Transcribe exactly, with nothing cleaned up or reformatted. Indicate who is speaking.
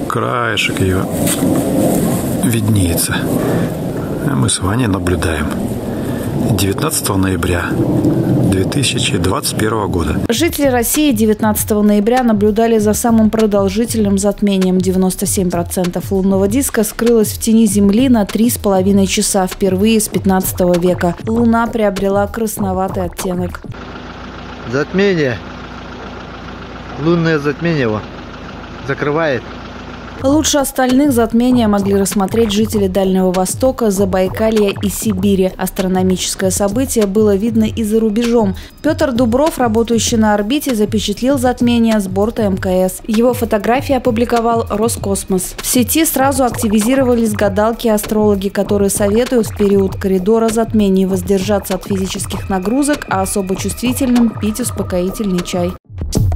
Speaker 1: краешек ее виднеется. А мы с Ваней наблюдаем. девятнадцатого ноября две тысячи двадцать первого года.
Speaker 2: Жители России девятнадцатого ноября наблюдали за самым продолжительным затмением. девяносто семь процентов лунного диска скрылось в тени Земли на три с половиной часа впервые с пятнадцатого века. Луна приобрела красноватый оттенок.
Speaker 3: Затмение. Лунное затмение его закрывает.
Speaker 2: Лучше остальных затмения могли рассмотреть жители Дальнего Востока, Забайкалья и Сибири. Астрономическое событие было видно и за рубежом. Петр Дубров, работающий на орбите, запечатлел затмение с борта эм ка эс. Его фотографии опубликовал Роскосмос. В сети сразу активизировались гадалки и астрологи, которые советуют в период коридора затмений воздержаться от физических нагрузок, а особо чувствительным пить успокоительный чай.